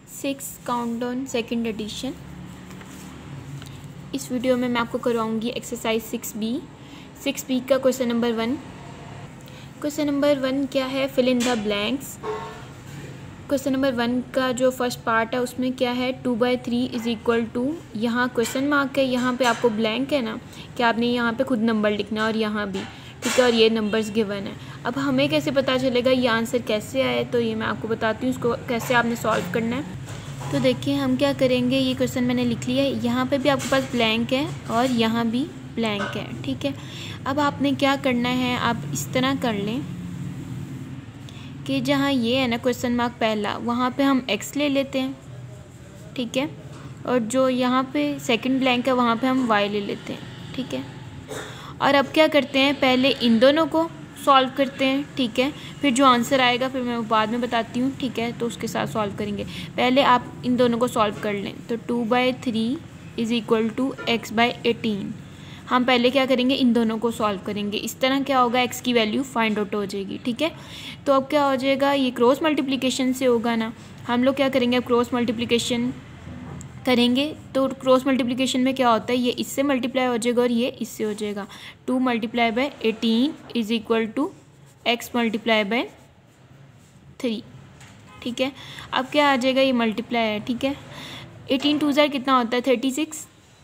6 countdown second edition. इस वीडियो में मैं आपको करवाऊंगी एक्सरसाइज 6B का क्वेश्चन नंबर 1। क्वेश्चन नंबर 1 क्या है, fill in the blanks. Question number 1 का जो फर्स्ट पार्ट है उसमें क्या है, 2/3 इज इक्वल टू, यहाँ क्वेश्चन मार्क है, यहाँ पे आपको ब्लैंक है ना, कि आपने यहाँ पे खुद नंबर लिखना और यहाँ भी, ठीक है, और ये नंबर्स गिवन है। अब हमें कैसे पता चलेगा ये आंसर कैसे आए, तो ये मैं आपको बताती हूँ उसको कैसे आपने सॉल्व करना है। तो देखिए हम क्या करेंगे, ये क्वेश्चन मैंने लिख लिया है, यहाँ पे भी आपके पास ब्लैंक है और यहाँ भी ब्लैंक है, ठीक है। अब आपने क्या करना है, आप इस तरह कर लें कि जहाँ ये है ना क्वेश्चन मार्क पहला, वहाँ पे हम x ले लेते हैं, ठीक है, और जो यहाँ पे सेकंड ब्लैंक है वहाँ पे हम y ले लेते हैं, ठीक है। और अब क्या करते हैं, पहले इन दोनों को सॉल्व करते हैं, ठीक है, फिर जो आंसर आएगा फिर मैं वो बाद में बताती हूँ, ठीक है, तो उसके साथ सॉल्व करेंगे। पहले आप इन दोनों को सॉल्व कर लें, तो 2/3 इज इक्वल टू x/18। हम पहले क्या करेंगे, इन दोनों को सॉल्व करेंगे। इस तरह क्या होगा, x की वैल्यू फाइंड आउट हो जाएगी, ठीक है। तो अब क्या हो जाएगा, ये क्रॉस मल्टीप्लिकेशन से होगा ना, हम लोग क्या करेंगे, अब क्रॉस मल्टीप्लिकेशन करेंगे। तो क्रॉस मल्टीप्लिकेशन में क्या होता है, ये इससे मल्टीप्लाई हो जाएगा और ये इससे हो जाएगा। 2 × 18 इज इक्वल टू x × 3, ठीक है। अब क्या आ जाएगा, ये मल्टीप्लाई है, ठीक है। 18 2 ज़ार कितना होता है, 36,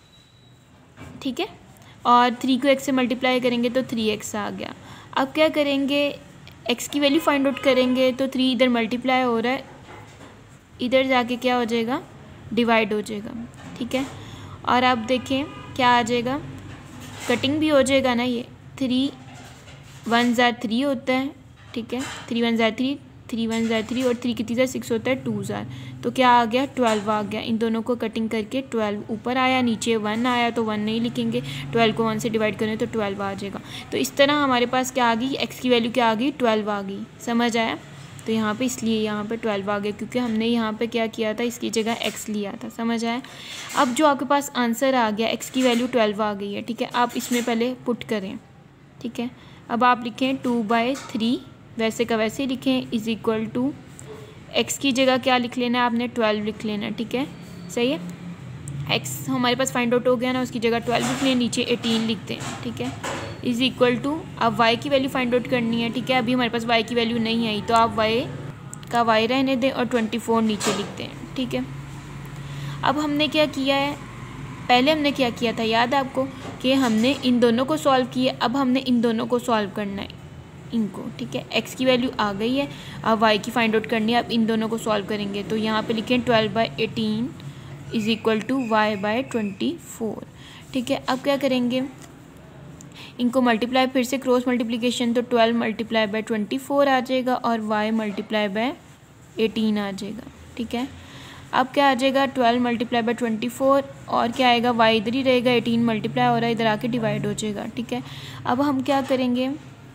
ठीक है, और 3 को x से मल्टीप्लाई करेंगे तो 3x आ गया। अब क्या करेंगे, x की वैल्यू फाइंड आउट करेंगे, तो 3 इधर मल्टीप्लाई हो रहा है, इधर जाके क्या हो जाएगा, डिवाइड हो जाएगा, ठीक है। और अब देखें क्या आ जाएगा, कटिंग भी हो जाएगा ना, ये 3 1 ज़ार 3 होता है, ठीक है, 3 1 ज़ार 3, 3 1 ज़ार 3 और 3 कितनी ज़ार 6 होता है, 2 ज़ार, तो क्या आ गया, 12 आ गया। इन दोनों को कटिंग करके 12 ऊपर आया, नीचे 1 आया, तो 1 नहीं लिखेंगे, 12 को 1 से डिवाइड करें तो 12 आ जाएगा। तो इस तरह हमारे पास क्या आ गई, x की वैल्यू क्या आ गई, 12 आ गई। समझ आया, तो यहाँ पे इसलिए यहाँ पे 12 आ गया, क्योंकि हमने यहाँ पे क्या किया था, इसकी जगह x लिया था। समझ आया। अब जो आपके पास आंसर आ गया, x की वैल्यू 12 आ गई है, ठीक है, आप इसमें पहले पुट करें, ठीक है। अब आप लिखें 2/3, वैसे का वैसे ही लिखें, इज इक्वल टू, x की जगह क्या लिख लेना है आपने, 12 लिख लेना है, ठीक है, सही है। x हमारे पास फाइंड आउट हो गया ना, उसकी जगह 12 लिख लें, नीचे 18 लिखते हैं, ठीक है, इज़ इक्वल टू, अब y की वैल्यू फाइंड आउट करनी है, ठीक है। अभी हमारे पास y की वैल्यू नहीं आई, तो आप y का y रहने दें और 24 नीचे लिखते हैं, ठीक है। अब हमने क्या किया है, पहले हमने क्या किया था, याद है आपको, कि हमने इन दोनों को सॉल्व किया, अब हमने इन दोनों को सॉल्व करना है, इनको, ठीक है। x की वैल्यू आ गई है, अब y की फाइंड आउट करनी है, अब इन दोनों को सॉल्व करेंगे। तो यहाँ पे लिखें 12/18 इज इक्वल टू y/24, ठीक है। अब क्या करेंगे, इनको मल्टीप्लाई, फिर से क्रॉस मल्टीप्लिकेशन, तो 12 × 24 आ जाएगा और y × 18 आ जाएगा, ठीक है। अब क्या आ जाएगा, 12 × 24 और क्या आएगा, y इधर ही रहेगा, 18 मल्टीप्लाई हो रहा है, इधर आके डिवाइड हो जाएगा, ठीक है। अब हम क्या करेंगे,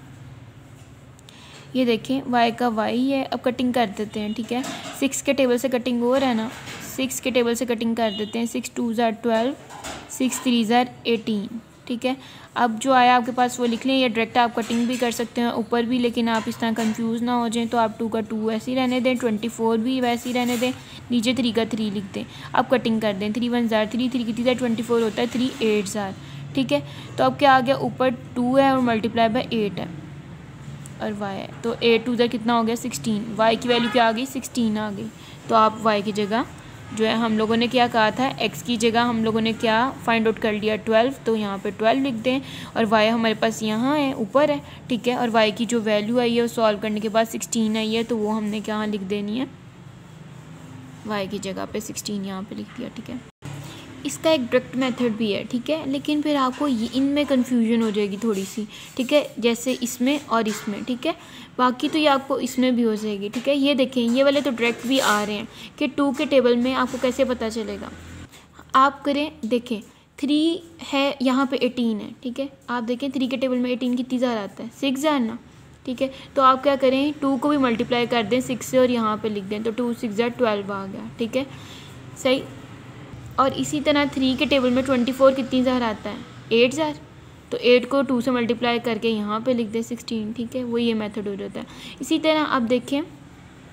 ये देखें y का y है, अब कटिंग कर देते हैं, ठीक है। 6 के टेबल से कटिंग हो रहा है ना, 6 के टेबल से कटिंग कर देते हैं, 6 2 ज़ार 12, 6 3 ज़ार 18, ठीक है। अब जो आया आपके पास वो लिख लें, या डायरेक्ट आप कटिंग भी कर सकते हैं ऊपर भी, लेकिन आप इस तरह कंफ्यूज ना हो जाएं, तो आप 2 का 2 ऐसे ही रहने दें, 24 भी वैसे ही रहने दें, नीचे 3 का 3 लिख दें। अब कटिंग कर दें, 3 1 ज़ार 3, 3 कितनी ज़ार 24 होता है, 3 8 ज़ार, ठीक है। तो अब क्या आ गया, ऊपर 2 है और ×8 है और y है, तो 8 2 ज़ार कितना हो गया, 16। y की वैल्यू क्या आ गई, 16 आ गई। तो आप y की जगह जो है, हम लोगों ने क्या कहा था, x की जगह हम लोगों ने क्या फाइंड आउट कर लिया, 12, तो यहाँ पे 12 लिख दें, और y हमारे पास यहाँ है, ऊपर है, ठीक है। और y की जो वैल्यू आई है वो सॉल्व करने के बाद 16 आई है, तो वो हमने क्या लिख देनी है, y की जगह पे 16 यहाँ पे लिख दिया, ठीक है। इसका एक डायरेक्ट मेथड भी है, ठीक है, लेकिन फिर आपको ये इनमें कन्फ्यूजन हो जाएगी थोड़ी सी, ठीक है, जैसे इसमें और इसमें, ठीक है। बाकी तो ये आपको इसमें भी हो जाएगी, ठीक है। ये देखें, ये वाले तो डायरेक्ट भी आ रहे हैं कि 2 के टेबल में आपको कैसे पता चलेगा, आप करें, देखें 3 है, यहाँ पे 18 है, ठीक है। आप देखें 3 के टेबल में 18 कितनी ज़ार आता है, 6 ज़ार ना, ठीक है। तो आप क्या करें, 2 को भी मल्टीप्लाई कर दें 6 से और यहाँ पर लिख दें, तो 2 6 ज़ार 12 आ गया, ठीक है, सही। और इसी तरह 3 के टेबल में 24 कितनी ज़ार आता है, 8 ज़ार, तो 8 को 2 से मल्टीप्लाई करके यहाँ पे लिख दें 16, ठीक है। वो ये मेथड हो जाता है। इसी तरह आप देखें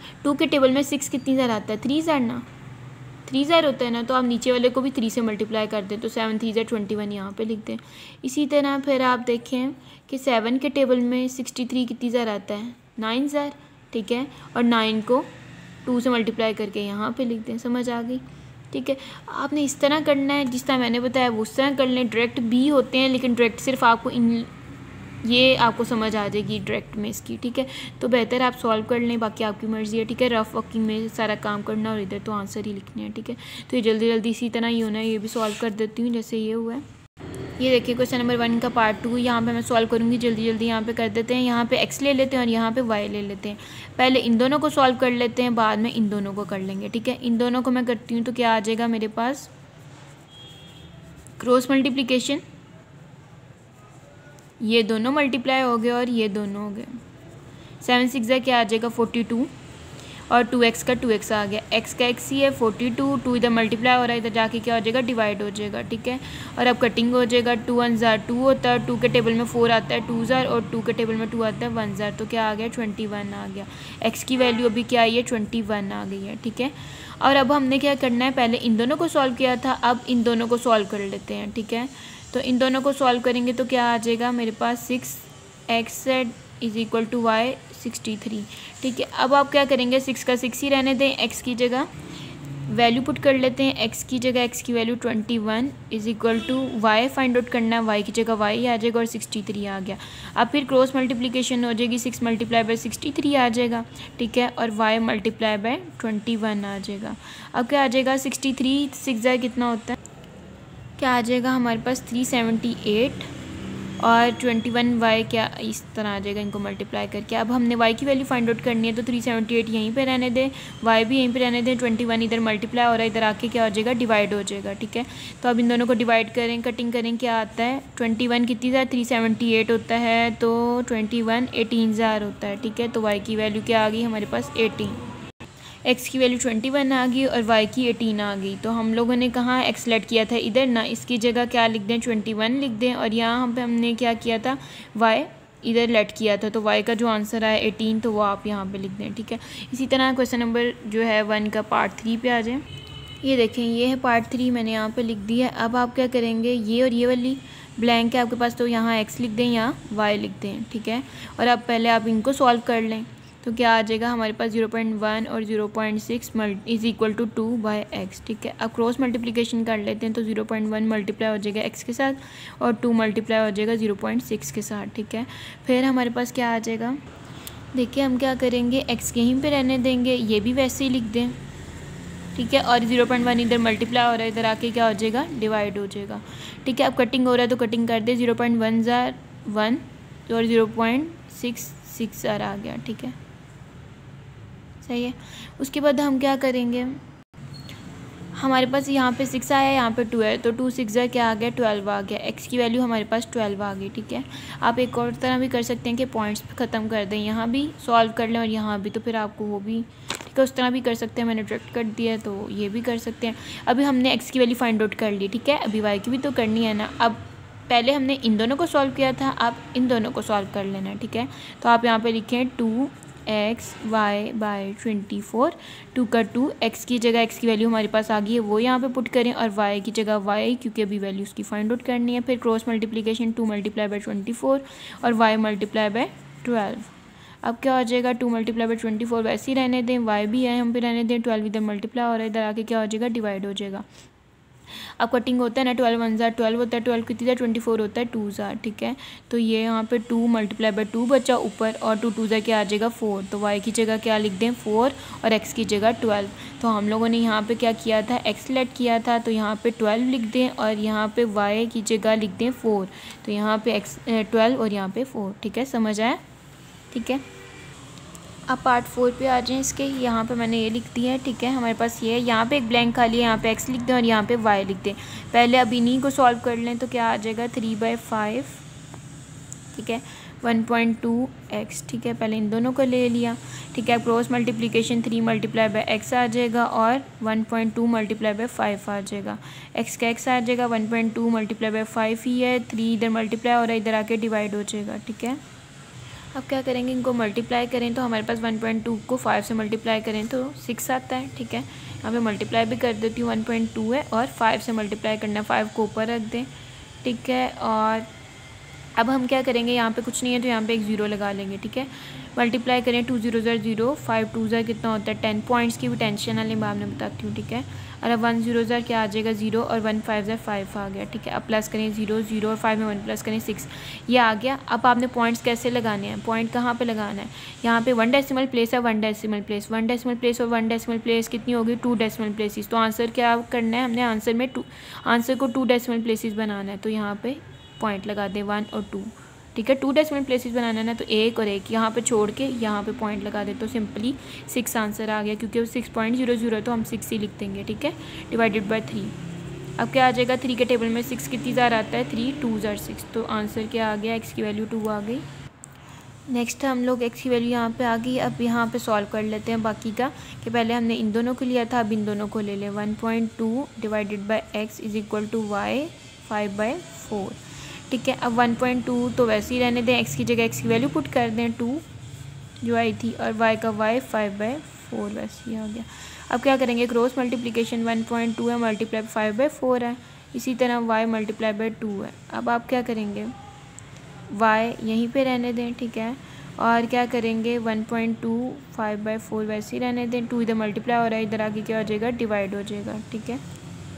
2 के टेबल में 6 कितनी ज़ार आता है, 3 ज़ार ना, 3 ज़ार होता है ना, तो आप नीचे वाले को भी 3 से मल्टीप्लाई कर दें तो 7 3 ज़ार 21 यहाँ पे लिख दें। इसी तरह फिर आप देखें कि 7 के टेबल में 63 कितनी ज़ार आता है, 9 ज़ार, ठीक है, और 9 को 2 से मल्टीप्लाई करके यहाँ पे लिख दें। समझ आ गई, ठीक है। आपने इस तरह करना है, जिस तरह मैंने बताया वो उस तरह कर लें। डायरेक्ट भी होते हैं लेकिन डायरेक्ट सिर्फ आपको ये आपको समझ आ जाएगी डायरेक्ट में इसकी, ठीक है। तो बेहतर आप सॉल्व कर लें, बाकी आपकी मर्ज़ी है, ठीक है। रफ वर्किंग में सारा काम करना और इधर तो आंसर ही लिखने हैं, ठीक है। तो ये जल्दी जल्दी इसी तरह ही होना है, ये भी सॉल्व कर देती हूँ जैसे ये हुआ है। ये देखिए क्वेश्चन नंबर 1 का पार्ट 2 यहाँ पे मैं सॉल्व करूँगी, जल्दी जल्दी यहाँ पे कर देते हैं। यहाँ पे x ले लेते हैं और यहाँ पे y ले लेते हैं। पहले इन दोनों को सॉल्व कर लेते हैं, बाद में इन दोनों को कर लेंगे, ठीक है। इन दोनों को मैं करती हूँ तो क्या आ जाएगा मेरे पास, क्रॉस मल्टीप्लिकेशन, ये दोनों मल्टीप्लाई हो गए और ये दोनों हो गए। 7 6 क्या आ जाएगा 42 और 2x का 2x आ गया, x का x ही है 42, 2 इधर मल्टीप्लाई हो रहा है, इधर जाके क्या हो जाएगा डिवाइड हो जाएगा, ठीक है। और अब कटिंग हो जाएगा, 2 1 ज़ार 2 होता है, 2 के टेबल में 4 आता है 2 ज़ार और 2 के टेबल में 2 आता है 1 ज़ार, तो क्या आ गया 21 आ गया। x की वैल्यू अभी क्या आई है 21 आ गई है, ठीक है। और अब हमने क्या करना है, पहले इन दोनों को सॉल्व किया था, अब इन दोनों को सॉल्व कर लेते हैं, ठीक है। तो इन दोनों को सॉल्व करेंगे तो क्या आ जाएगा मेरे पास 6x is equal to y 63, ठीक है। अब आप क्या करेंगे, 6 का 6 ही रहने दें, x की जगह वैल्यू पुट कर लेते हैं, x की जगह x की value 21 is equal to y find out करना है, y की जगह y आ जाएगा और 63 आ गया। अब फिर क्रॉस मल्टीप्लिकेशन हो जाएगी, 6 मल्टीप्लाई बाय 63 आ जाएगा, ठीक है, और y मल्टीप्लाई बाय 21 आ जाएगा। अब क्या आ जाएगा 63 6 ज़ार कितना होता है, क्या आ जाएगा हमारे पास 378 और 21y क्या इस तरह आ जाएगा, इनको मल्टीप्लाई करके। अब हमने y की वैल्यू फाइंड आउट करनी है तो 378 यहीं पे रहने दें, y भी यहीं पे रहने दें, 21 इधर मल्टीप्लाई हो रहा है, इधर आके क्या हो जाएगा डिवाइड हो जाएगा, ठीक है। तो अब इन दोनों को डिवाइड करें, कटिंग करें, क्या आता है 21 कितनी ज़ार 378 होता है, तो 21 18 ज़ार होता है, ठीक है। तो y की वैल्यू क्या आ गई हमारे पास 18, x की वैल्यू 21 आ गई और y की 18 आ गई। तो हम लोगों ने कहाँ x लेट किया था इधर ना, इसकी जगह क्या लिख दें 21 लिख दें, और यहाँ हम पे हमने क्या किया था y इधर लेट किया था, तो y का जो आंसर आया 18 तो वो आप यहाँ पे लिख दें, ठीक है। इसी तरह क्वेश्चन नंबर जो है 1 का पार्ट 3 पे आ जाए। ये देखें ये है पार्ट 3, मैंने यहाँ पर लिख दिया। अब आप क्या करेंगे, ये और ये वाली ब्लैंक है आपके पास, तो यहाँ x लिख दें, यहाँ y लिख दें, ठीक है। और अब पहले आप इनको सॉल्व कर लें तो क्या आ जाएगा हमारे पास 0.1 और 0.6 is equal to 2 by x, ठीक है। अब क्रॉस मल्टीप्लिकेशन कर लेते हैं तो 0.1 मल्टीप्लाई हो जाएगा x के साथ और 2 मल्टीप्लाई हो जाएगा 0.6 के साथ, ठीक है। फिर हमारे पास क्या आ जाएगा, देखिए हम क्या करेंगे, x यहीं पे रहने देंगे, ये भी वैसे ही लिख दें, ठीक है। और 0.1 इधर मल्टीप्लाई हो रहा है, इधर आके क्या हो जाएगा डिवाइड हो जाएगा, ठीक है। अब कटिंग हो रहा है तो कटिंग कर दे, 0.1 ज़ार 1 और 0.66 ज़ार आ गया, ठीक है, सही है। उसके बाद हम क्या करेंगे, हमारे पास यहाँ पे 6 आया, यहाँ पे 2 है, तो 2 6 ज़ार क्या आ गया 12 आ गया, x की वैल्यू हमारे पास 12 आ गई, ठीक है। आप एक और तरह भी कर सकते हैं कि पॉइंट्स पे ख़त्म कर दें, यहाँ भी सॉल्व कर लें और यहाँ भी, तो फिर आपको वो भी ठीक है उस तरह भी कर सकते हैं। मैंने डायरेक्ट कर दिया है तो ये भी कर सकते हैं। अभी हमने x की वैल्यू फाइंड आउट कर ली, ठीक है, अभी y की भी तो करनी है ना। अब पहले हमने इन दोनों को सॉल्व किया था, आप इन दोनों को सॉल्व कर लेना, ठीक है। तो आप यहाँ पर लिखें 2x y बाई 24, 2 का 2, x की जगह x की वैल्यू हमारे पास आ गई है वो यहाँ पे पुट करें और y की जगह y, क्योंकि अभी वैल्यू उसकी फाइंड आउट करनी है। फिर क्रॉस मल्टीप्लिकेशन 2 मल्टीप्लाई बाई 24 और y मल्टीप्लाई बाई 12। अब क्या हो जाएगा 2 मल्टीप्लाई बाई 24 वैसे ही रहने दें, y भी है हम पे रहने दें, 12 इधर मल्टीप्लाई हो रहा है, इधर आके क्या हो जाएगा डिवाइड हो जाएगा। अब कटिंग होता है ना, 12 1 ज़ार 12 होता है, 12 कितनी ज़ार 24 होता है 2 ज़ार, ठीक है। तो ये यहाँ पे 2 मल्टीप्लाई बाई 2 बचा ऊपर और 2 2 ज़ार क्या आ जाएगा 4, तो y की जगह क्या लिख दें 4 और x की जगह 12। तो हम लोगों ने यहाँ पे क्या किया था, x लेट किया था, तो यहाँ पे 12 लिख दें और यहाँ पे y की जगह लिख दें 4, तो यहाँ पे x 12 और यहाँ पे 4, ठीक है, समझ आया, ठीक है। अब पार्ट 4 पे आ जाएं इसके, यहाँ पे मैंने ये लिख दिया है, ठीक है। हमारे पास ये है, यहाँ पे एक ब्लैंक खाली है, यहाँ पे x लिख दें और यहाँ पे y लिख दें। पहले अब इन्हीं को सॉल्व कर लें तो क्या आ जाएगा 3/5, ठीक है, 1.2x, ठीक है। पहले इन दोनों को ले लिया, ठीक है। Cross multiplication 3 multiply by x आ जाएगा और 1.2 मल्टीप्लाई बाई 5 आ जाएगा, x का x आ जाएगा, 1.2 मल्टीप्लाई बाई 5 ही है, 3 इधर मल्टीप्लाई हो रहा है, इधर आके डिवाइड हो जाएगा, ठीक है। अब क्या करेंगे, इनको मल्टीप्लाई करें तो हमारे पास 1.2 को 5 से मल्टीप्लाई करें तो 6 आता है। ठीक है, यहाँ पे मल्टीप्लाई भी कर देती हूँ, 1.2 है और 5 से मल्टीप्लाई करना है, 5 को ऊपर रख दें। ठीक है, और अब हम क्या करेंगे, यहाँ पे कुछ नहीं है तो यहाँ पे एक ज़ीरो लगा लेंगे। ठीक है, मल्टीप्लाई करें 2 0 0, 5 2 कितना होता है 10। पॉइंट्स की भी टेंशन वाली बात मैं बताती हूँ। ठीक है, और अब 1 0 क्या आ जाएगा 0 और 1 5 5 आ गया। ठीक है, अब प्लस करें 0 0 और 5 में 1 प्लस करें 6, ये आ गया। अब आपने पॉइंट्स कैसे लगाने हैं, पॉइंट कहाँ पे लगाना है, यहाँ पे 1 डेसिमल प्लेस है, 1 डेसिमल प्लेस, 1 डेसिमल प्लेस और 1 डेसिमल प्लेस कितनी होगी 2 डेसिमल प्लेसेस। तो आंसर क्या करना है हमने, आंसर में आंसर को 2 डेसिमल प्लेसेस बनाना है, तो यहाँ पे पॉइंट लगा दें 1 और 2। ठीक है, 2 डेसिमल प्लेसेस बनाना है ना, तो एक और एक यहाँ पे छोड़ के यहाँ पे पॉइंट लगा दे तो सिंपली 6 आंसर आ गया, क्योंकि 6.00 तो हम 6 ही लिख देंगे। ठीक है, डिवाइडेड बाय 3। अब क्या आ जाएगा, 3 के टेबल में 6 कितनी बार आता है, 3 2 6, तो आंसर क्या आ गया, एक्स की वैल्यू 2 आ गई। नेक्स्ट हम लोग एक्स की वैल्यू यहाँ पे आ गई। अब यहाँ पे सॉल्व कर लेते हैं बाकी का, कि पहले हमने इन दोनों को लिया था, अब इन दोनों को ले लें। 1.2 divided by x is equal to y 5/4। ठीक है, अब 1.2 तो वैसे ही रहने दें, एक्स की जगह एक्स की वैल्यू पुट कर दें 2 जो आई थी, और वाई का वाई 5/4 वैसे ही आ गया। अब क्या करेंगे, क्रॉस मल्टीप्लिकेशन 1.2 है मल्टीप्लाई 5/4 है, इसी तरह वाई मल्टीप्लाई बाई 2 है। अब आप क्या करेंगे, वाई यहीं पे रहने दें। ठीक है, और क्या करेंगे 1.2 5/4 वैसे ही रहने दें, 2 इधर मल्टीप्लाई हो रहा है, इधर आगे क्या हो जाएगा, डिवाइड हो जाएगा। ठीक है,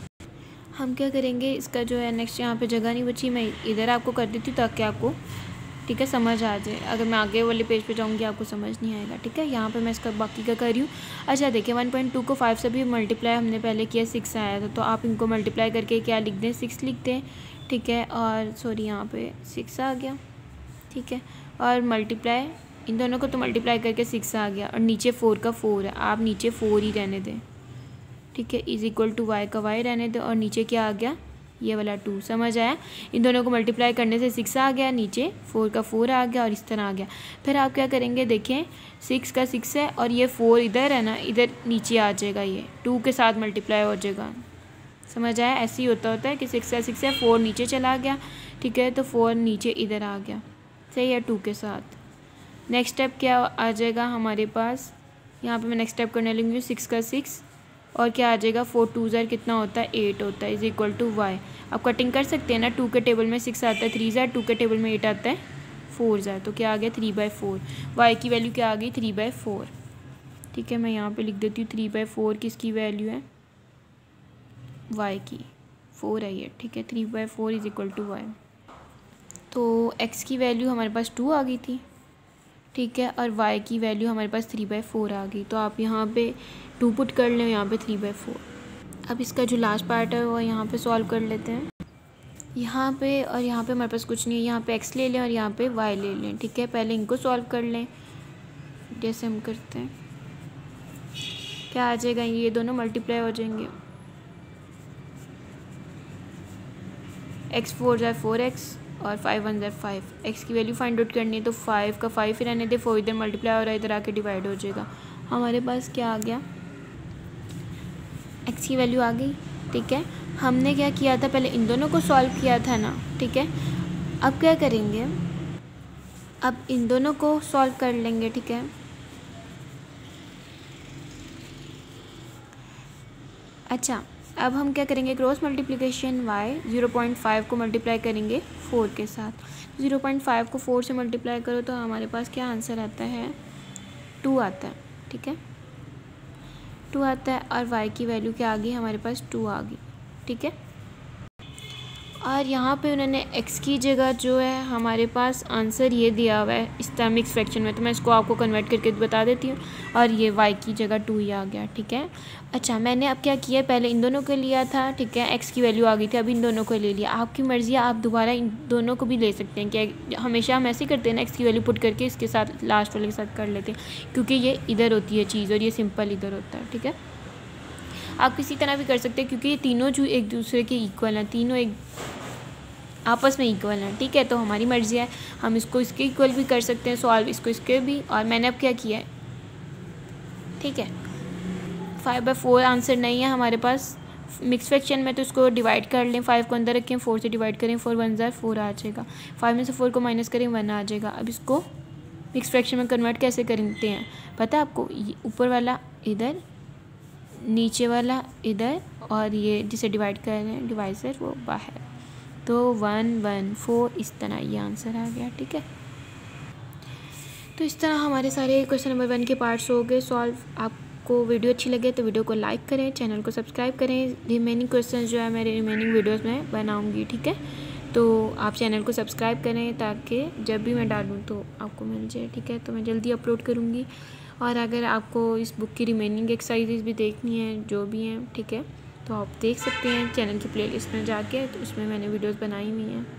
हम क्या करेंगे, इसका जो है नेक्स्ट यहाँ पे जगह नहीं बची, मैं इधर आपको कर देती हूँ ताकि आपको ठीक है समझ आ जाए। अगर मैं आगे वाले पेज पे जाऊँगी आपको समझ नहीं आएगा। ठीक है, यहाँ पे मैं इसका बाकी का कर रही हूँ। अच्छा देखिए, 1.2 को 5 से भी मल्टीप्लाई हमने पहले किया, 6 आया था, तो आप इनको मल्टीप्लाई करके क्या लिख दें, 6 लिख दें। ठीक है, और सॉरी यहाँ पे 6 आ गया। ठीक है, और मल्टीप्लाई इन दोनों को तो मल्टीप्लाई करके 6 आ गया, और नीचे 4 का 4 है, आप नीचे 4 ही रहने दें। ठीक है, इज इक्वल टू वाई का वाई रहने दें, और नीचे क्या आ गया, ये वाला 2। समझ आया, इन दोनों को मल्टीप्लाई करने से 6 आ गया, नीचे 4 का 4 आ गया, और इस तरह आ गया। फिर आप क्या करेंगे, देखें 6 का 6 है, और ये 4 इधर है ना, इधर नीचे आ जाएगा, ये 2 के साथ मल्टीप्लाई हो जाएगा। समझ आया, ऐसे ही होता है कि 6 है 4 नीचे चला गया। ठीक है, तो 4 नीचे इधर आ गया, सही है, 2 के साथ। नेक्स्ट स्टेप क्या आ जाएगा हमारे पास, यहाँ पे मैं नेक्स्ट स्टेप करने लूँगी 6 का 6, और क्या आ जाएगा 4 2 कितना होता है 8 होता है, इज इक्वल टू वाई। अब कटिंग कर सकते हैं ना, 2 के टेबल में 6 आता है, 3 2 के टेबल में 8 आता है, 4 तो क्या आ गया 3/4। वाई की वैल्यू क्या आ गई 3/4। ठीक है, मैं यहाँ पे लिख देती हूँ 3/4 किसकी वैल्यू है, वाई की, 4 है ये। ठीक है, 3/4 इज इक्वल टू वाई। तो एक्स की वैल्यू हमारे पास 2 आ गई थी। ठीक है, और y की वैल्यू हमारे पास 3/4 आ गई, तो आप यहाँ पे 2 पुट कर लें, यहाँ पे 3/4। अब इसका जो लास्ट पार्ट है वो यहाँ पे सॉल्व कर लेते हैं। यहाँ पे और यहाँ पे हमारे पास कुछ नहीं है, यहाँ पे x ले लें और यहाँ पे y ले लें। ठीक है, पहले इनको सॉल्व कर लें जैसे हम करते हैं। क्या आ जाएगा, ये दोनों मल्टीप्लाई हो जाएंगे, x 4 × 4x और 5 1 × 5। एक्स की वैल्यू फाइंड आउट करनी है, तो 5 का 5 ही रहने दे, 4 इधर मल्टीप्लाई हो रहा है, इधर आके डिवाइड हो जाएगा। हमारे पास क्या आ गया, एक्स की वैल्यू आ गई। ठीक है, हमने क्या किया था, पहले इन दोनों को सॉल्व किया था ना। ठीक है, अब क्या करेंगे, अब इन दोनों को सॉल्व कर लेंगे। ठीक है, अच्छा अब हम क्या करेंगे, क्रॉस मल्टीप्लिकेशन y 0.5 को मल्टीप्लाई करेंगे 4 के साथ। 0.5 को 4 से मल्टीप्लाई करो तो हमारे पास क्या आंसर आता है, 2 आता है। ठीक है, 2 आता है, और y की वैल्यू क्या आ गई हमारे पास, 2 आ गई। ठीक है, और यहाँ पे उन्होंने x की जगह जो है हमारे पास आंसर ये दिया हुआ है इस्लामिक फ्रैक्शन में, तो मैं इसको आपको कन्वर्ट करके बता देती हूँ, और ये y की जगह 2 ही आ गया। ठीक है, अच्छा मैंने अब क्या किया, पहले इन दोनों को लिया था। ठीक है, x की वैल्यू आ गई थी, अब इन दोनों को ले लिया। आपकी मर्ज़ी है, आप दोबारा इन दोनों को भी ले सकते हैं। क्या हमेशा हम ऐसे ही करते हैं ना, x की वैल्यू पुट करके इसके साथ लास्ट वाले के साथ कर लेते हैं, क्योंकि ये इधर होती है चीज़ और ये सिंपल इधर होता है। ठीक है, आप किसी तरह भी कर सकते हैं, क्योंकि ये तीनों जो एक दूसरे के इक्वल हैं, तीनों एक आपस में इक्वल हैं। ठीक है, तो हमारी मर्ज़ी है, हम इसको इसके इक्वल भी कर सकते हैं सॉल्व, इसको इसके भी। और मैंने अब क्या किया है, ठीक है 5/4 आंसर नहीं है हमारे पास मिक्स फ्रैक्शन में, तो इसको डिवाइड कर लें। 5 को अंदर रखें, 4 से डिवाइड करें, 4 1 = 4 आ जाएगा। 5 में से 4 को माइनस करें, 1 आ जाएगा। अब इसको मिक्स फ्रैक्शन में कन्वर्ट कैसे करते हैं पता है आपको? ऊपर वाला इधर, नीचे वाला इधर, और ये जिसे डिवाइड कर रहे हैं डिवाइज़र वो बाहर। तो 114 इस तरह ये आंसर आ गया। ठीक है, तो इस तरह हमारे सारे क्वेश्चन नंबर 1 के पार्ट्स हो गए सॉल्व। आपको वीडियो अच्छी लगे तो वीडियो को लाइक करें, चैनल को सब्सक्राइब करें। रिमेनिंग क्वेश्चन जो है मेरे रिमेनिंग वीडियोस में बनाऊंगी। ठीक है, तो आप चैनल को सब्सक्राइब करें ताकि जब भी मैं डालूँ तो आपको मिल जाए। ठीक है, तो मैं जल्दी अपलोड करूँगी। और अगर आपको इस बुक की रिमेनिंग एक्सरसाइजेज भी देखनी है जो भी हैं, ठीक है, तो आप देख सकते हैं चैनल की प्लेलिस्ट में जाके, तो उसमें मैंने वीडियोस बनाई हुई हैं।